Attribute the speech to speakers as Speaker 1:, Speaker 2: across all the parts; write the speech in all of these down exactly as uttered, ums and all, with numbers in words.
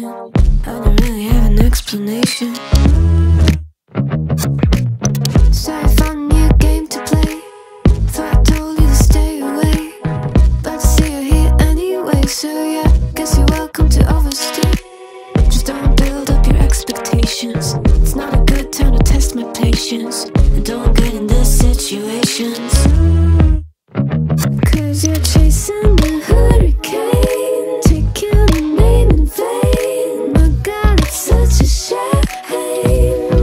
Speaker 1: I don't really have an explanation. So I found a new game to play. Thought I told you to stay away, but I see you're here anyway. So yeah, guess you're welcome to overstay. Just don't build up your expectations. It's not a good time to test my patience, and don't get in these situations. Cause you're chasing the hurricane, taking the name in vain. My God, it's such a shame.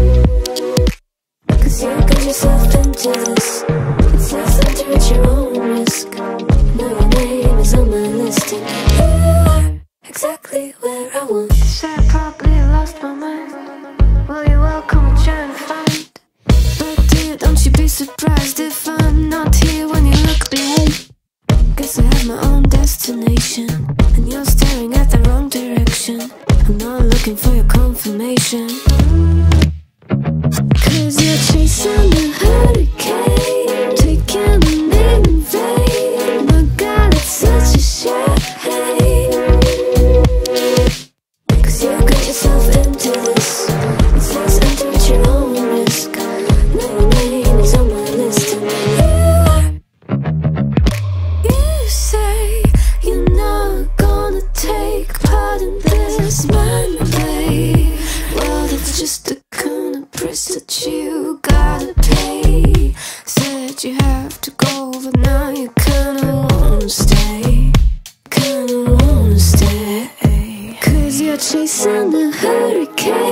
Speaker 1: Cause you got yourself into this. It's less than to at your own risk. Now your name is on my list, and you are exactly where I want. Say I probably lost my mind. Well, you're welcome to try and find. But dear, don't you be surprised if I'm not here when you look behind. Guess I have my own destination, and you're staring at the wrong direction. I'm not looking for your confirmation. Cause you're chasing the hurricane, taking the name in vain. My God, it's such a shame. Cause you got yourself into this. It's less enter at your own risk. Now your name is on my list, and you are. You say you're not gonna take part in this mind play. Well, that's just the kind of price that you gotta pay. Said you have to go, but now you kinda wanna stay. Kinda wanna stay. Cause you're chasing the hurricane.